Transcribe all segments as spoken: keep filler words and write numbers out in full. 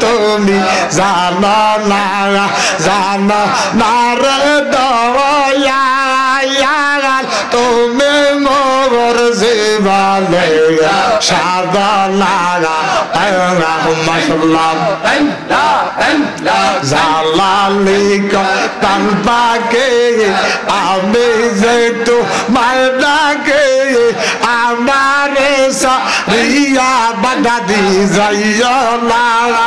তুমি জানো না জানো না রে দয়াল তুমি মোর জীবনে সাধনা মাশাআল্লাহ জালালি কান পাকে আমি যে তোমার ডাকে আমার সারিয়া বাধা দি যাইও না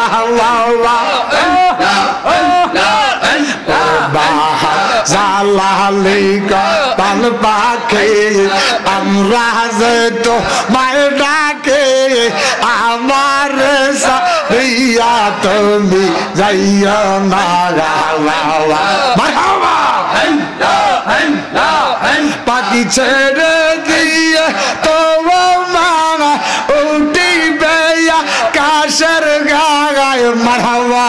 জালালি কান পাকে আমরা যে তোমার ডাকে আমার সারিয়া তুমি যাইও না মারহাবা পাখি ছেড়ে দিয়ে তো মামা উঠিবে আকাশের গায়ে মারহাবা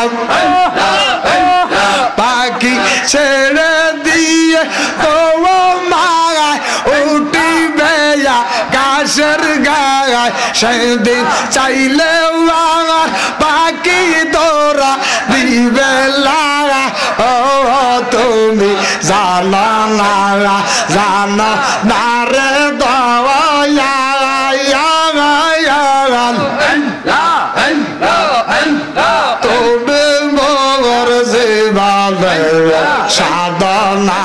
পাখি ছেড়ে দিয়ে তো মামা উঠিবে আকাশের গায়ে সেদিন চাইলে আমার পাখি দৌড়া দিবে লাগা ও তুমি জানো না জানো না রে দয়াল তুমি মোর জীবনে সাধনা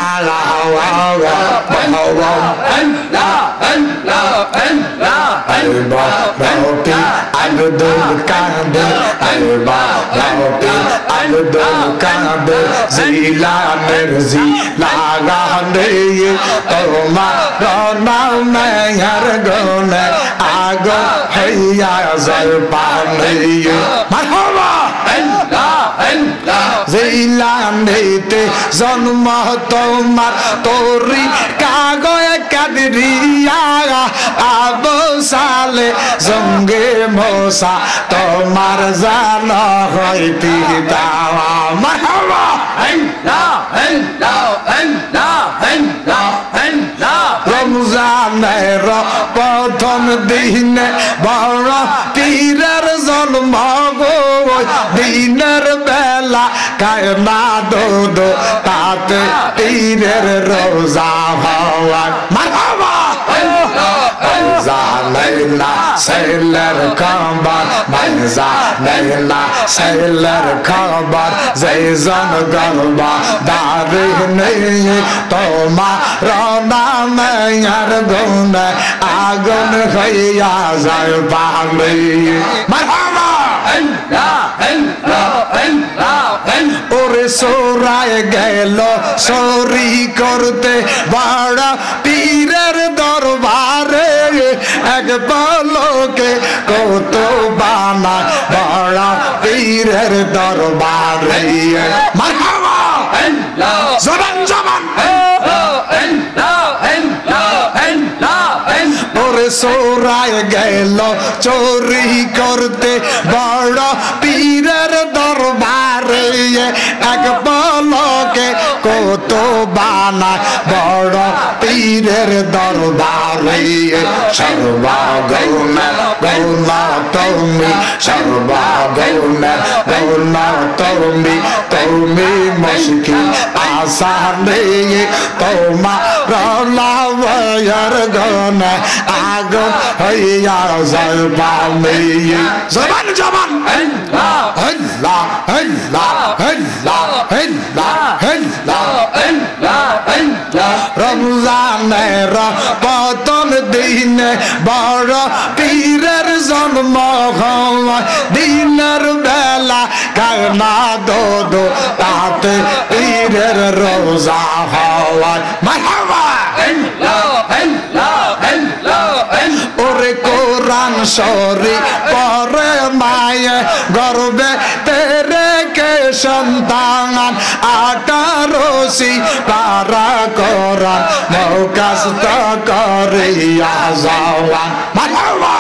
Al-Ba-Ra-Ti Abdul-Qadir Al-Ba-Ra-Ti Abdul-Qadir Zilaner Zilagane Tomar Name Har Gune Ago Hayya Zalpane Marhaba Zilanete Zanma Tomar Tori Kagoya Kadiriya Abu Sale Zonge Mosa Tomar Zana Hoiti Dawa Marhaba Ramzaner Prothom Dine Bara Pirer Zalmago Diner Bella Kaina Dodo Tate Pirer Rosa Hawa Marhaba Zalayla Sailor Kambar Zalayla Sailor Kambar Zayzan Garba Darini Toma Rana Mayar Gune Agun Khaya Zalbali Marhaba Ore soraye gelo sori korte bada pirer darbare ek paloke koto bana bada pirer darbare marhaba zaman zaman Ore soraye gelo chori korte bada pirer darbare ek paloke koto bana bada pirer darbare sarva gauna gauna tumi sarva gauna gauna tumi tumi mushki asane toma ralawayar gana ago hayya zalbani zaman zaman Allah Allah Allah Allah Allah Allah Allah Ramzaner Prothom Dine Bara Pirer Zanma Diner Bella Kaina Dodo Tate Pirer Rosa Hawa Marhaba Ore Quran Shori Pore Maye Garbe Tere Ke Shantanan Atarosi Para Quran Maukasta Kariya Zawan Marhaba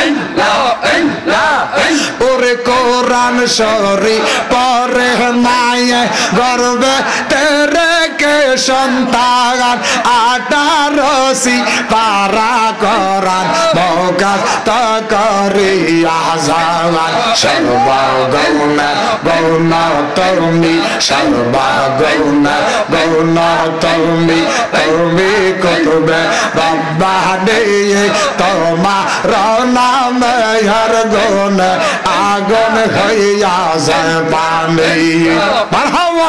Ore Quran Shori Pore Maye Garbe Tere কে সন্তান আঠারোশি পারা করান মুখস্থ করিয়া যাওয়ান সর্বগুণ গৌণ তুমি সর্বগুণ গৌণ তুমি তুমি কুতুবে রব্বানি তোমার নামে হর গুণ আগুন হইয়া যায় পানি মারহাবা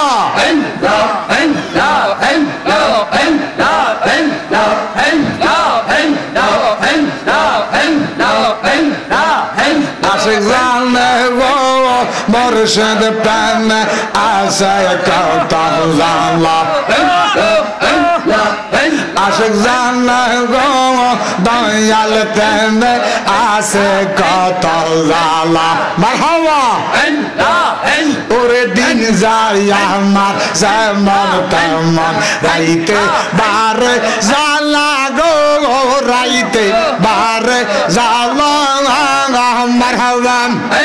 আশিক জানে গো মুর্শিদ প্রেমে আসে কত জানলা আশিক জানে গো দয়াল প্রেমে আসে কত জালা মারহাবা ওরে দিন যায় আমার যেমন তেমন রাইতে বারে জালা গো রাইতে বারে জালা মারহাবা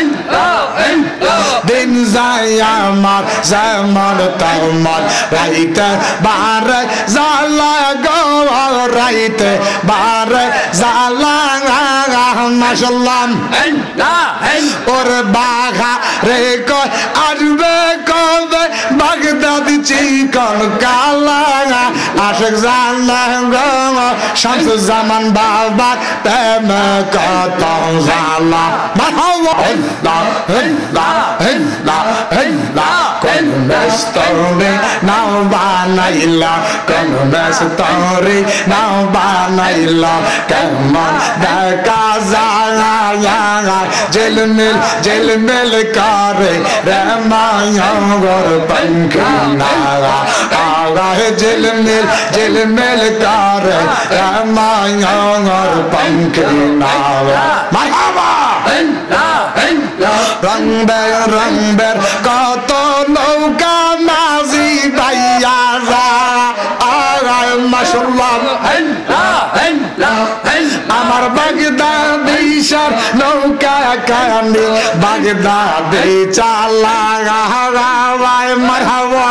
দিন যায় আমার যেমন তেমন রাইতে বারে জালা গো রাইতে বারে জালা মাশাআল্লাহ ওরে বাঘা রে কই আসবে কবে বাগদাদ চিকন কালা আশিক জানে গো শামসুজ্জামান বাবা প্রেমে কত জালা মারহাবা আল্লাহ আল্লাহ আল্লাহ আল্লাহ কোন মেস্তরে নাও বানাইলা কোন মেস্তরে নাও বানাইলা কেমন দেখা যায় ঝিলমিল ঝিলমিল করে রামায়ণর পঙ্খনা আগা ঝিলমিল ঝিলমিল করে রামায়ণর পঙ্খনা মারহাবা রং বের রং বের কত নৌকা মাঝি ভাইয়া যা আগায় মাশাআল্লাহ আমার বাগদাদি সার নৌকা কানি বাগদাদি চালা গাওয়ায় মারহাবা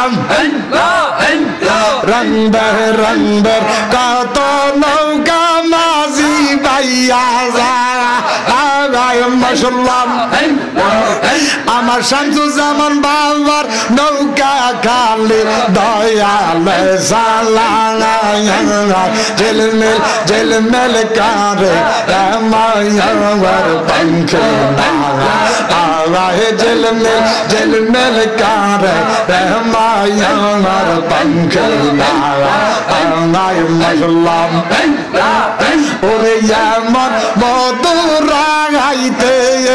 রং বের রং বের কত নৌকা মাঝি ভাইয়া যা আগায় মাশাআল্লাহ আমার শামসুজ্জামান বাবার নৌকা খালি দয়াল সালানা ঝিলমিল ঝিলমিল করে রামায়ণর পঙ্খনা আগায় ঝিলমিল ঝিলমিল করে রামায়ণর পঙ্খনা আগায় মাশাআল্লাহ ওরে এমন মধুর গাইতে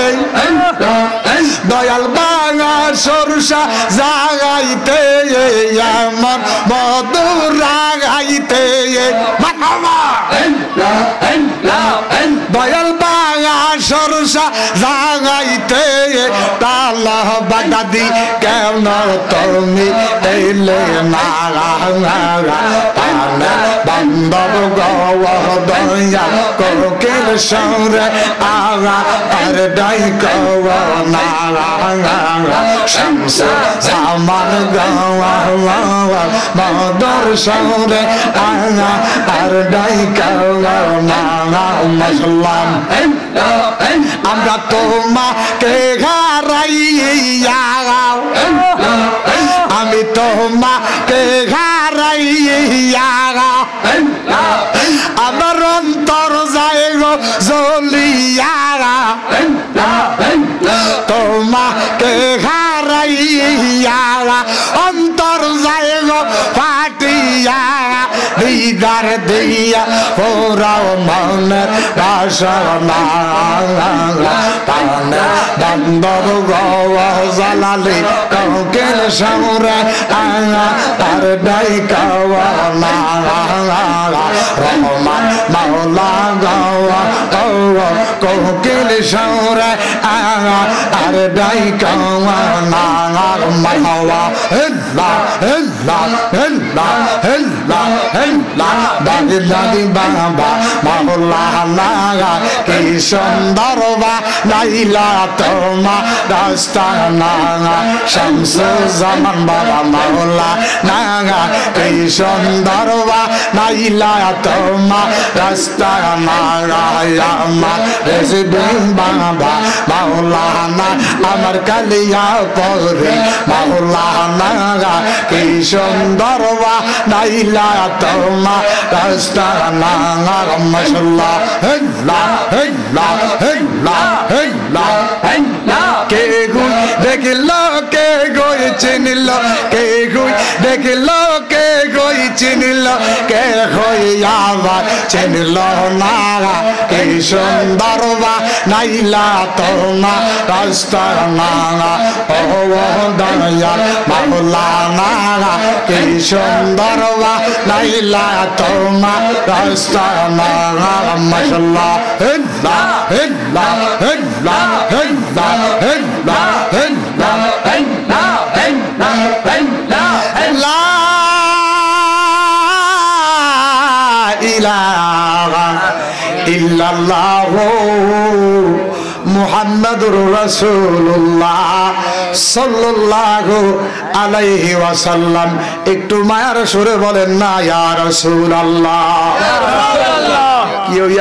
দয়াল বাঙা সরষা জাগাইতে এমন মধুর গাইতে মারহাবা দয়াল বাঙা সরষা জাগাইতে তালা বাগদাদি কেন তুমি এলে না বান্ধব গো দয়া কোকিল সৌরে আগা আর ডাই কওয়া না শামস জামান গাওয়া মদর সৌরে আগা আর ডাই কওয়া না মাশাআল্লাহ আমরা তোমাকে হারাইয়া আমি তোমাকে হারাইয়া আমার অন্তর যায় গো জ্বলিয়া তোমাকে হারাইয়া অন্তর যায় গো ফাটিয়া দিদার দিয়া পোরাও মনের বাসনা পানে বান্দর গো জালালি কোকিল সৌরে আঙা আর ডাই কওয়া না রহমান মাওলা গো কোকিল সৌরে আঙা আর ডাই কওয়া না মাওলা আল্লাহ আল্লাহ আল্লাহ আল্লাহ দাদি দাদি বাবা মাওলানা কি সুন্দর বা নাইলা তোমার রাস্তা না শামসু জামান বাবা মাওলানা কি সুন্দর বা নাইলা তোমার রাস্তা না আমার রেজিবিন বাবা মাওলানা আমার কালিয়া পরে মাওলানা কি সুন্দর বা নাইলা তোমার রাস্তা না মাশাআল্লাহ হেল্লা হেল্লা হেল্লা হেল্লা হেল্লা কে গুই দেখিল কে গুই চিনিল কে গুই দেখিল কে গুই চিনিল কে হইয়া আবার চিনিল না কি সুন্দর বা নাইলা তোমার রাস্তা না ও দয়াল মাওলানা কি সুন্দর বা নাইলা তোমার রাস্তা না মাশাআল্লাহ হেল্লা হেল্লা হেল্লা হেল্লা হেল্লা হেল্লা হেল্লা হেল্লা হেল্লা হেল্লা ইলাহা ইল্লাল্লাহ মুহাম্মাদুর রাসূলুল্লাহ সাল্লাল্লাহু আলাইহি ওয়াসাল্লাম একটু মায়ার সুরে বলেন না ইয়া রাসূলুল্লাহ।